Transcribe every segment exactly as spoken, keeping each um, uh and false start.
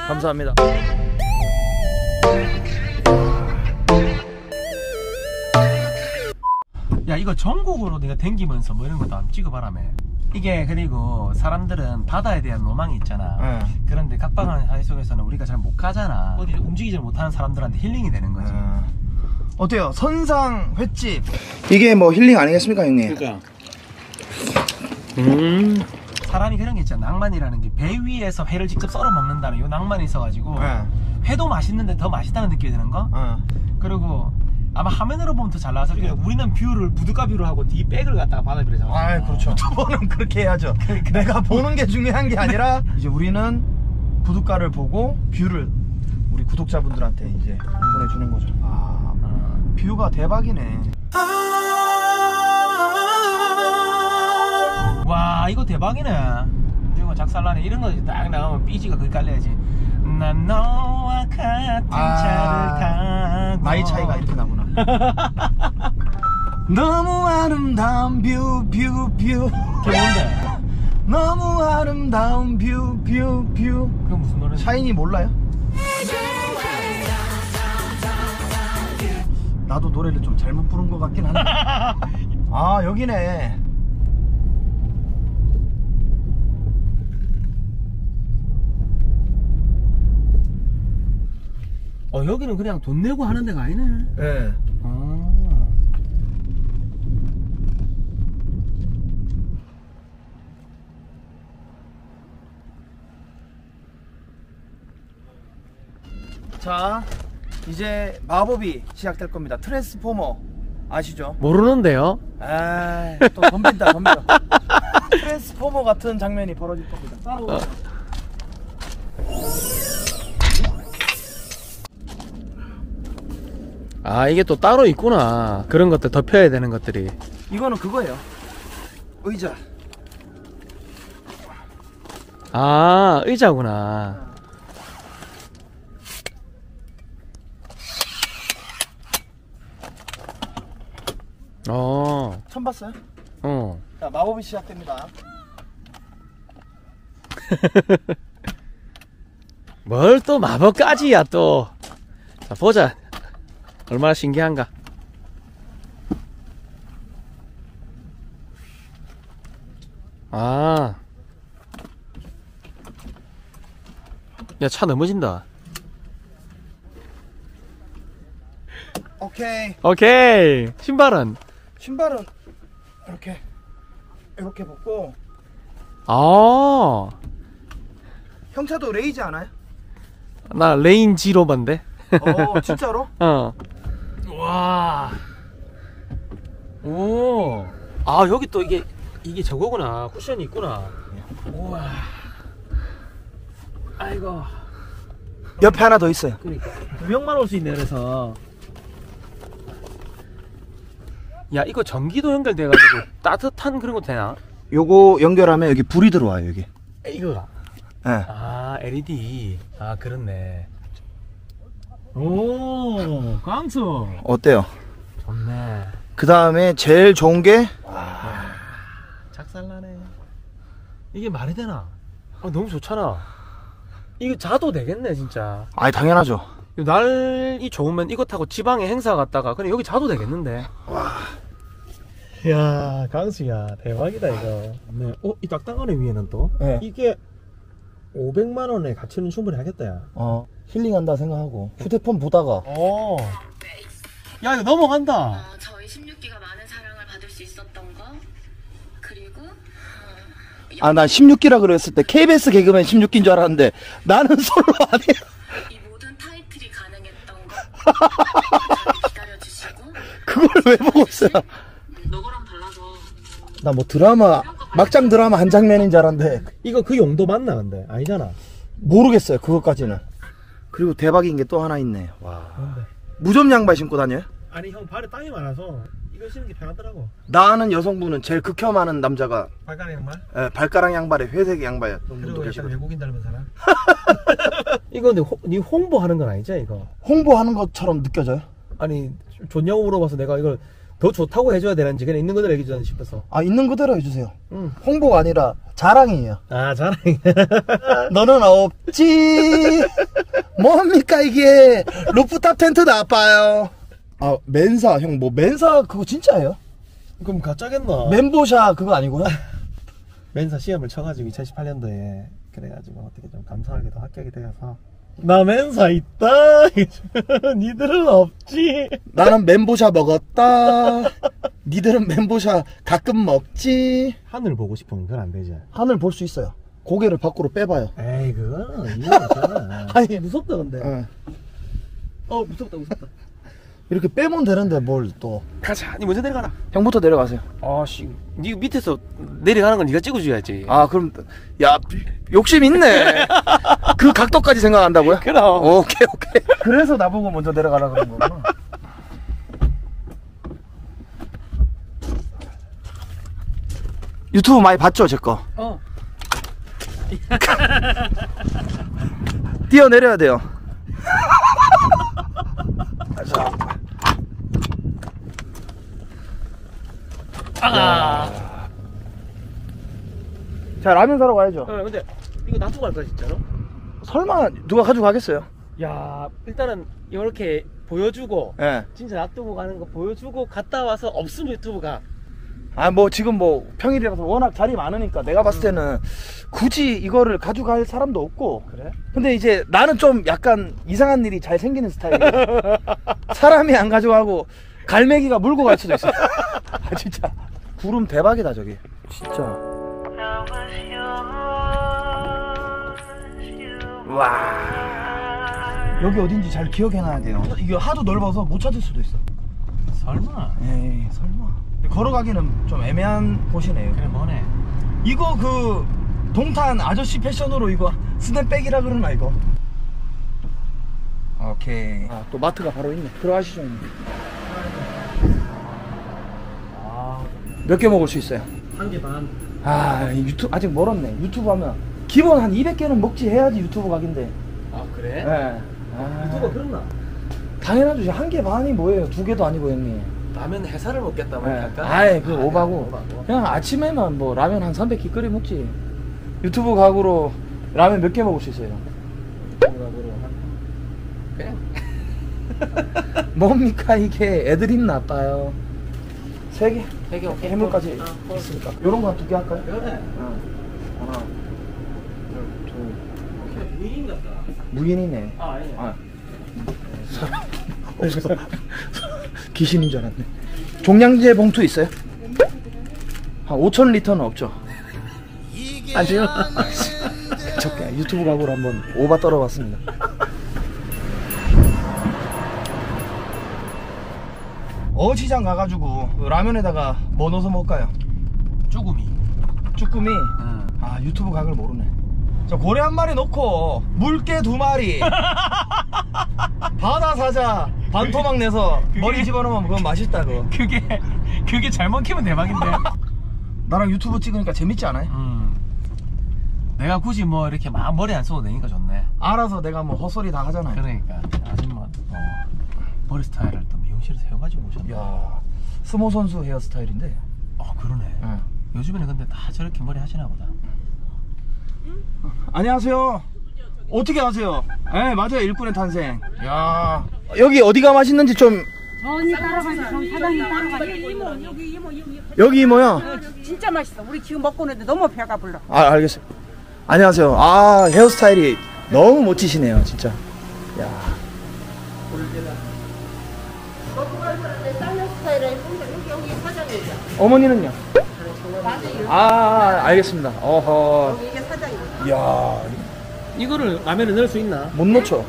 감사합니다. 야, 이거 전국으로 내가 댕기면서 뭐 이런 것도 한번 찍어봐라며. 이게 그리고 사람들은 바다에 대한 로망이 있잖아. 네. 그런데 각박한 사회 속에서는 우리가 잘 못 가잖아. 어디 움직이지 못하는 사람들한테 힐링이 되는 거지. 네. 어때요? 선상 횟집. 이게 뭐 힐링 아니겠습니까, 형님? 그러니까. 음. 사람이 그런 게 있잖아. 낭만이라는 게 배 위에서 회를 직접 썰어 먹는다는 요 낭만이 있어가지고 네. 회도 맛있는데 더 맛있다는 느낌이 드는 거. 어. 그리고 아마 화면으로 보면 더 잘 나와서 그냥 우리는 뷰를 부두가 뷰로 하고 뒤 백을 갖다가 바다 뷰로 잡아. 아, 그렇죠. 유튜버는 그렇게 해야죠. 그러니까. 내가 보는 게 중요한 게 아니라 이제 우리는 부둣가를 보고 뷰를 우리 구독자분들한테 이제 보내주는 거죠. 아, 어. 뷰가 대박이네. 와, 이거 대박이네. 이거 작살나네. 이런 거 딱 나가면 삐지가 거기 깔려야지. 난 너와 같은 아, 차를 타고. 나이 차이가 이렇게 나구나. 너무 아름다운 뷰, 뷰, 뷰. 그게 뭔데? 너무 아름다운 뷰, 뷰, 뷰. 그게 무슨 노래지? 샤이니 몰라요? 나도 노래를 좀 잘못 부른 것 같긴 한데. 아, 여기네. 어, 여기는 그냥 돈 내고 하는 데가 아니네. 네. 아. 자, 이제 마법이 시작될 겁니다. 트랜스포머 아시죠? 모르는데요? 아, 또 덤빈다, 덤벼. 트랜스포머 같은 장면이 벌어질 겁니다. 따라오세요. 아, 이게 또 따로 있구나. 그런 것들 덮여야 되는 것들이. 이거는 그거예요. 의자. 아, 의자구나. 어. 처음 봤어요? 어. 자, 마법이 시작됩니다. 뭘 또 마법까지야 또. 자, 보자. 얼마나 신기한가. 아. 야, 차 넘어진다. 오케이. 오케이. 신발은? 신발은 이렇게 이렇게 벗고. 아. 형차도 레이지 않아요? 나 레인지로반데. 어, 진짜로? 어. 와. 오. 아, 여기 또 이게 이게 저거구나. 쿠션이 있구나. 우와. 아이고. 옆에 하나 더 있어요. 그러니까 두 명만 올 수 있네. 그래서 야, 이거 전기도 연결돼가지고 따뜻한 그런 거 되나? 요거 연결하면 여기 불이 들어와요, 여기. 이거가. 네. 아, 엘이디. 아, 그렇네. 오, 강수. 어때요? 좋네. 그 다음에 제일 좋은 게 와, 작살나네. 이게 말이 되나? 아, 너무 좋잖아. 이거 자도 되겠네, 진짜. 아니, 당연하죠. 날이 좋으면 이거 타고 지방에 행사 갔다가 그냥 여기 자도 되겠는데. 와. 야, 강수야, 대박이다 이거. 네. 어, 이 딱딱하네 위에는 또. 네. 이게 오백만 원의 가치는 충분히 하겠다, 야. 어, 힐링한다 생각하고 휴대폰 보다가. 어. 야, 이거 넘어간다. 어, 저희 십육 기가 많은 사랑을 받을 수 있었던 거. 그리고 어, 아, 난 십육 기라 그랬을 때 케이비에스 개그맨 십육 기인 줄 알았는데 나는 솔로 아니야. 이 모든 타이틀이 가능했던 거. 저를 기다려주시고. 그걸 왜 보고 있어요? 너거랑 달라서 나 뭐 드라마 막장 드라마 한 장면인 줄 알았는데 이거 그 용도 맞나 근데? 아니잖아. 모르겠어요, 그것까지는. 그리고 대박인 게 또 하나 있네. 와. 뭔데? 무좀 양말 신고 다녀요? 아니, 형 발에 땀이 많아서 이거 신는 게 편하더라고. 나 아는 여성분은 제일 극혐하는 남자가 발가락 양말? 에, 발가락 양발에 회색 양말 그리고 분도 약간 계시거든. 외국인 닮은 사람? 이거 근데 호, 니 홍보하는 건 아니지 이거? 홍보하는 것처럼 느껴져요? 아니, 좋냐고 물어봐서 내가 이걸 더 좋다고 해줘야 되는지 그냥 있는 그대로 얘기해주자 싶어서. 아, 있는 그대로 해주세요. 응. 홍보가 아니라 자랑이에요. 아, 자랑. 너는 없지. 뭡니까 이게. 루프탑 텐트 나빠요. 아, 맨사 형 뭐 맨사 그거 진짜예요? 그럼 가짜겠나? 멘보샤 그거 아니고요? 맨사 시험을 쳐가지고 이천십팔 년도에 그래가지고 어떻게 좀 감사하게도 합격이 되어서 나 맨사 있다. 니들은 없지. 나는 멘보샤 먹었다. 니들은 멘보샤 가끔 먹지. 하늘 보고 싶으면 그건 안 되지. 하늘 볼 수 있어요. 고개를 밖으로 빼봐요. 에이 그거는 이해잖아. 아니 무섭다 근데. 응. 어 무섭다 무섭다. 이렇게 빼면 되는데 뭘 또. 가자. 니 먼저 내려가라. 형부터 내려가세요. 아씨, 니 밑에서 내려가는 건 니가 찍어줘야지. 아 그럼 야 욕심 있네. 그 각도까지 생각한다고요? 그럼. 오케이 오케이. 그래서 나보고 먼저 내려가라 그런 거구나. 유튜브 많이 봤죠 제 거? 어. 뛰어내려야 돼요. 자. 아. 자 라면 사러 가야죠. 어, 근데 이거 놔두고 갈까 진짜로? 설마 누가 가져가겠어요? 야, 일단은 이렇게 보여주고 예. 네. 진짜 놔두고 가는 거 보여주고 갔다 와서 없으면 유튜브가. 아 뭐 지금 뭐 평일이라서 워낙 자리 많으니까 내가 봤을 때는 굳이 이거를 가져갈 사람도 없고. 그래? 근데 이제 나는 좀 약간 이상한 일이 잘 생기는 스타일이에요. 사람이 안 가져가고 갈매기가 물고 갈 수도 있어. 아 진짜 구름 대박이다 저기. 진짜. 와. 여기 어딘지 잘 기억해놔야 돼요. 이게 하도 넓어서 못 찾을 수도 있어. 설마? 에이 설마. 걸어가기는 좀 애매한 곳이네요. 그래 뭐네. 이거 그 동탄 아저씨 패션으로 이거 스냅백이라 그러나 이거. 오케이. 아, 또 마트가 바로 있네. 들어가시죠. 아, 몇 개 먹을 수 있어요? 한 개 반. 아 유튜브 아직 멀었네. 유튜브 하면 기본 한 이백 개는 먹지 해야지 유튜브 각인데. 아 그래? 네. 아, 유튜브가 그렇나? 당연하죠. 한 개 반이 뭐예요? 두 개도 아니고 형님. 라면 회사를 먹겠다 뭐 네. 할까? 아예 그 오바고. 오바고. 그냥 아침에만 뭐 라면 한 삼백 개 끓여 먹지. 유튜브 각으로 라면 몇 개 먹을 수 있어요? 그래? 뭡니까 이게. 애드립 나빠요. 세 개? 세 개 오케이. 해물까지 어, 있습니까? 요런 거 한 두 개 할까요? 그래. 응. 하나, 둘, 오케이. 무인 같다. 무인이네. 아 아니. 아. 없어. 귀신인 줄 알았네. 종량제 봉투 있어요? 한 오천 리터는 없죠? 아니요. 적게 유튜브 각오로 한번 오바 떨어봤습니다. 어시장 가가지고 라면에다가 뭐 넣어서 먹을까요? 쭈구미. 쭈꾸미? 응. 아 유튜브 각을 모르네. 자 고래 한 마리 넣고 물개 두 마리 바다 사자 반토막 내서 그게- 머리 집어넣으면 그건 맛있다 그거. 그게 그게 잘 먹히면 대박인데. 나랑 유튜브 찍으니까 재밌지 않아요? 음. 내가 굳이 뭐 이렇게 막 머리 안 써도 되니까 좋네. 알아서 내가 뭐 헛소리 다 하잖아요. 그러니까 아줌마 어, 머리 스타일을 또 미용실에서 해가지고 오셨네. 야 스모 선수 헤어스타일인데. 어 그러네. 응. 요즘에는 근데 다 저렇게 머리 하시나 보다. 안녕하세요. 어떻게 아세요? 네 맞아요. 일꾼의 탄생. 야 여기 어디가 맛있는지 좀. 언니 따라가지 좀 사장님 따라가지. 이모 여기 이모 여기. 여기 이모요. 진짜 맛있어. 우리 지금 먹고 있는데 너무 배가 불러. 아 알겠어요. 안녕하세요. 아 헤어스타일이 너무 멋지시네요 진짜. 야 어머니는요? 아, 아 알겠습니다. 어허. 이게 사장님. 이야 이거를 라면에 넣을 수 있나? 못 놓쳐.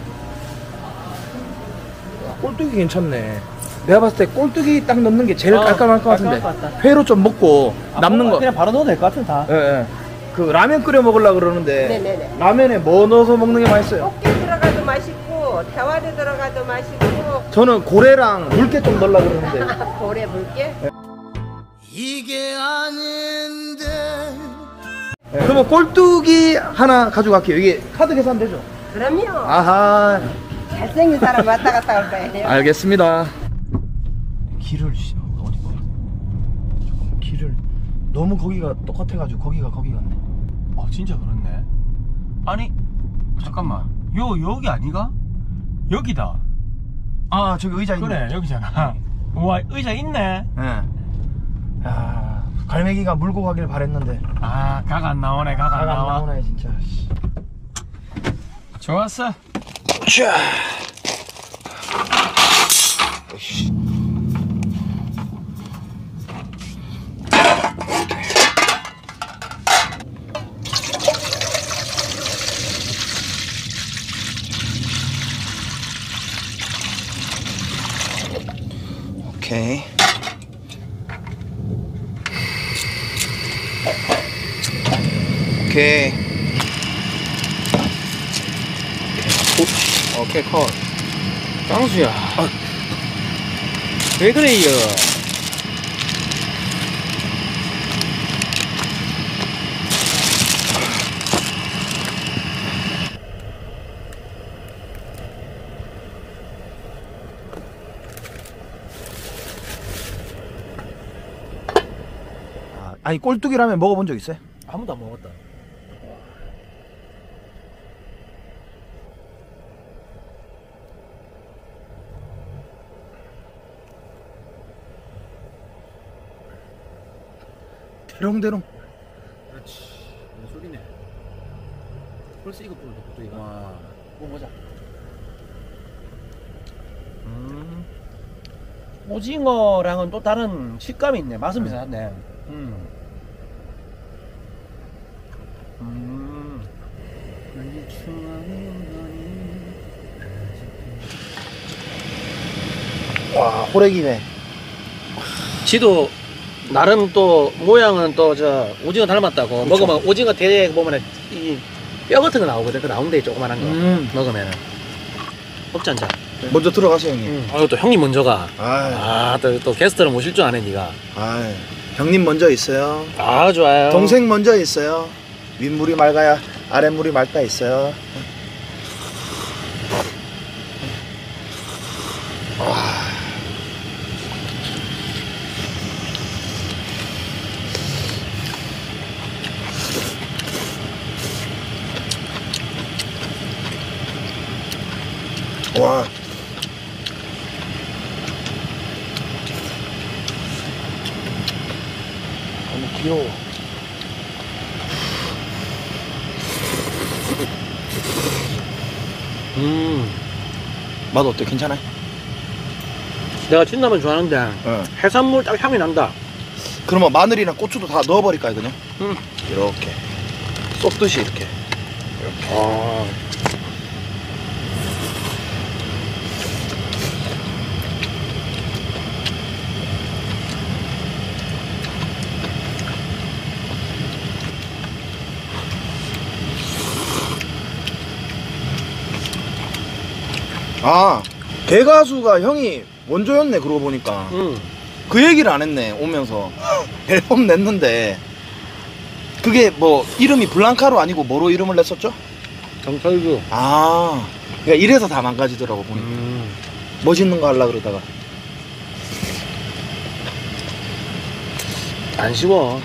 꼴뚜기 괜찮네. 내가 봤을 때 꼴뚜기 딱 넣는 게 제일 어, 깔끔할 것 같은데. 깔끔할 것 같다. 회로 좀 먹고 아, 남는 거. 그냥 바로 넣어도 될 것 같은 다. 예, 예. 그 라면 끓여 먹으려고 그러는데 네네네. 라면에 뭐 넣어서 먹는 게 맛있어요? 꽃게 들어가도 맛있고 대화도 들어가도 맛있고 저는 고래랑 물깨 좀 넣으려고 그러는데. 고래 물게. 이게 아닌데. 예. 그러면 꼴뚜기 하나 가져갈게요. 이게 카드 계산 되죠? 그럼요. 아하. 잘생긴 사람 왔다 갔다 할 거예요. 알겠습니다. 길을 길을 너무 거기가 똑같아가지고 거기가 거기 같네. 어 진짜 그렇네. 아니 잠깐만 요 여기 아니가? 여기다. 아 저기 의자 있네. 그래 여기잖아. 우와 의자 있네. 예. 야 갈매기가 물고 가길 바랬는데 아 각 안 나오네 각 안 잘 안 나와. 나오네 진짜. 좋았어. 자. 오케이. 오케이. 오, 오케이 컷. 깡수야. 왜 그래요? 아, 아니 꼴뚜기라면 먹어본 적 있어요? 아무도 안 먹었다. 대롱대롱. 그렇지. 무슨 소리네. 벌써 이거 뿌는데 또 이거. 와. 먹어보자. 음. 오징어랑은 또 다른 식감이 있네. 맛은 비슷한데. 음. 음. 와 호래기네. 지도 나름 또 모양은 또 저 오징어 닮았다고. 그쵸. 먹으면 오징어 대에 보면 이 뼈 같은 거 나오거든. 그 나온데 조그만한 거. 음. 먹으면은. 먹자 한자. 먼저 들어가세요 형님. 음. 아유 또 형님 먼저 가. 아, 아또 또 게스트를 모실 줄 아네 니가. 아, 형님 먼저 있어요. 아 좋아요. 동생 먼저 있어요. 윗물이 맑아야 아랫물이 맑다 있어요. 와. 너무 귀여워. 음. 맛 어때? 괜찮아? 내가 진라면 좋아하는데 응. 해산물 딱 향이 난다. 그러면 마늘이랑 고추도 다 넣어버릴까요 그냥? 음. 이렇게 쏙듯이 이렇게. 아. 아, 개가수가 형이 원조였네 그러고 보니까. 음. 그 얘기를 안 했네 오면서. 앨범 냈는데 그게 뭐 이름이 블랑카로 아니고 뭐로 이름을 냈었죠? 정철규. 아, 그러니까 이래서 다 망가지더라고 보니까. 음. 멋있는 거 하려고 그러다가. 안 쉬워.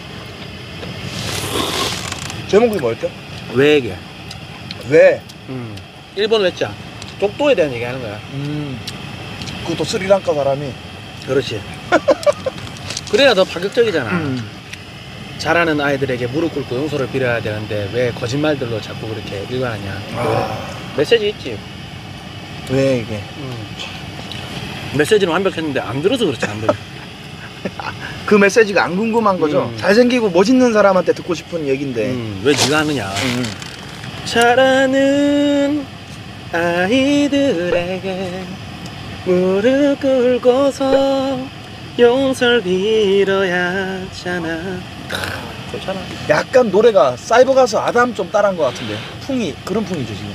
제목이 뭐였죠? 왜게? 왜? 음. 일본 외자. 족도에 대한 얘기 하는 거야. 음, 그것도 스리랑카 사람이. 그렇지. 그래야 더 파격적이잖아. 음. 잘하는 아이들에게 무릎 꿇고 용서를 빌어야 되는데 왜 거짓말들로 자꾸 그렇게 일관하냐. 아, 메시지 있지. 왜 이게? 음. 메시지는 완벽했는데 안 들어서 그렇지 안 들어. 그 메시지가 안 궁금한 거죠? 음. 잘생기고 멋있는 사람한테 듣고 싶은 얘긴데. 음, 왜 네가 하느냐. 음. 잘하는 아이들에게 무릎 꿇고서 용서를 빌어야 하잖아. 좋잖아. 약간 노래가 사이버 가수 아담 좀 따라한 것 같은데 풍이 그런 풍이죠 지금.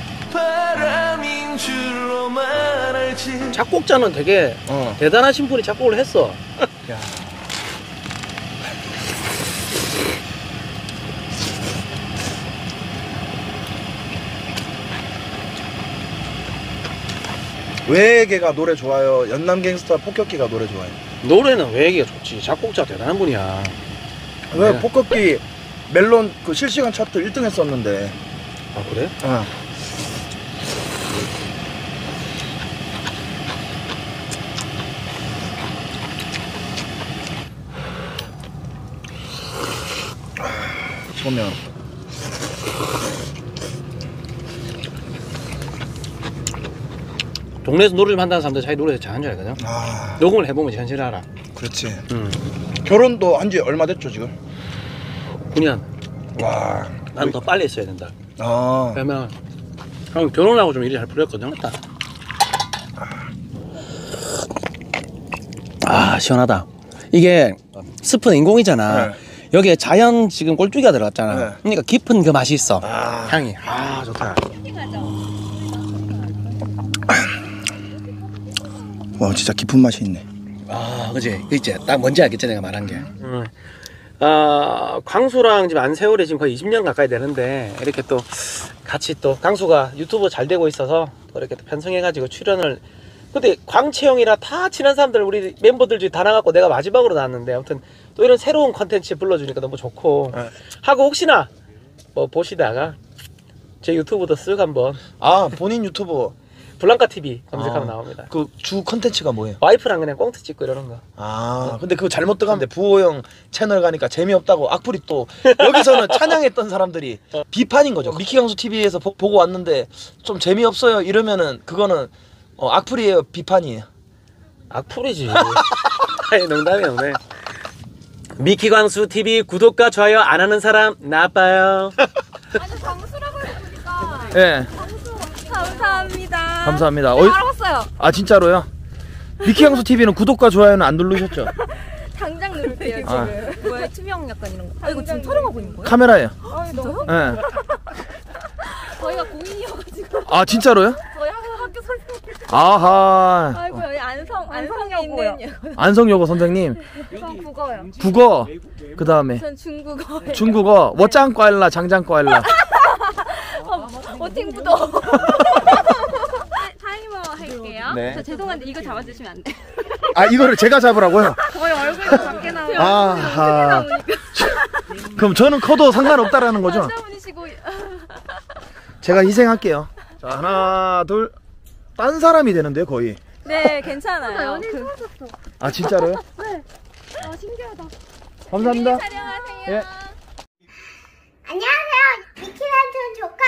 작곡자는 되게 어. 대단하신 분이 작곡을 했어. 야. 왜 걔가 노래 좋아요? 연남 갱스터 폭격기가 노래 좋아요. 노래는 왜 얘기가 좋지. 작곡자 대단한 분이야. 왜 네. 폭격기 멜론 그 실시간 차트 일 등 했었는데. 아 그래? 어. 소면. 동네에서 노래 좀 한다는 사람들 자기 노래 잘하는 줄 알거든. 아, 녹음을 해보면 현실을 알아. 그렇지. 응. 결혼도 한 지 얼마 됐죠 지금? 구 년. 와. 난 더 빨리 했어야 된다. 아. 그러면 형 결혼하고 좀 일이 잘 풀렸거든. 맞다. 아 시원하다. 이게 스프는 인공이잖아. 네. 여기에 자연 지금 꼴뚜기가 들어갔잖아. 네. 그러니까 깊은 그 맛이 있어. 아. 향이. 아 좋다. 와 진짜 깊은 맛이 있네. 아 그치. 그치. 딱 뭔지 알겠지 내가 말한 게. 응. 아 광수랑 지금 안 세월에 지금 거의 이십 년 가까이 되는데 이렇게 또 같이 또 광수가 유튜브 잘 되고 있어서 또 이렇게 또 편성해가지고 출연을. 근데 광채형이라 다 친한 사람들 우리 멤버들 중에 다 나갔고 내가 마지막으로 나왔는데 아무튼 또 이런 새로운 컨텐츠 불러주니까 너무 좋고 네. 하고 혹시나 뭐 보시다가 제 유튜브도 쓱 한번 아 본인 유튜브 블랑카 티비 검색하면 아, 나옵니다. 그 주 컨텐츠가 뭐예요? 와이프랑 그냥 꽁트 찍고 이러는 거. 아 근데 그거 잘못 들어가면 부호형 채널 가니까 재미없다고 악플이 또 여기서는 찬양했던 사람들이 비판인 거죠. 미키 강수 티비에서 보, 보고 왔는데 좀 재미없어요 이러면은 그거는 어, 악플이에요 비판이에요. 악플이지. 아니 농담이 없네. 미키 광수 티비 구독과 좋아요 안 하는 사람 나빠요. 아니 광수라고 했으니까. 예. 광수 감사합니다. 감사합니다. 네, 어이- 알았어요. 아 진짜로요? 미키 강수 티비는 구독과 좋아요는 안 누르셨죠? 당장 누를게요 지금. 아. 뭐야 투명 약간 이런 거. 아 이거 지금 촬영하고 있는 거예요? 카메라예요. 아 진짜요? 예. 저희가 공인이어가지고 아 진짜로요? 저희 학교 학교 선생님. 아하. 아이고 여기 안성 안성에 있는 안성여고 선생님 전 국어요. 국어 그 다음에 전 중국어예요. 중국어 워짱과일라 장장과일라 어팅부도. 타이머 할게요. 네. 저 죄송한데 이거 잡아주시면 안 돼요? 아 이거를 제가 잡으라고요? 저희 얼굴도 작게 나오고. 아하. 그럼 저는 커도 상관없다라는 거죠? 남자분이시고. 제가 희생할게요. 자 하나 둘 딴 사람이 되는데요 거의. 네 괜찮아요. 연예인 그- 사라졌어. 아 진짜로요? 네. 아 신기하다. 감사합니다. 촬영하세요. 예. 안녕하세요. 미키란촌 조카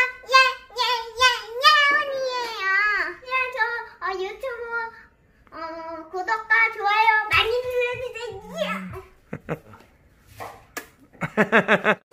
예예예예언이에요. 그냥 저 어, 유튜브 어, 구독과 좋아요 많이 눌러주세요.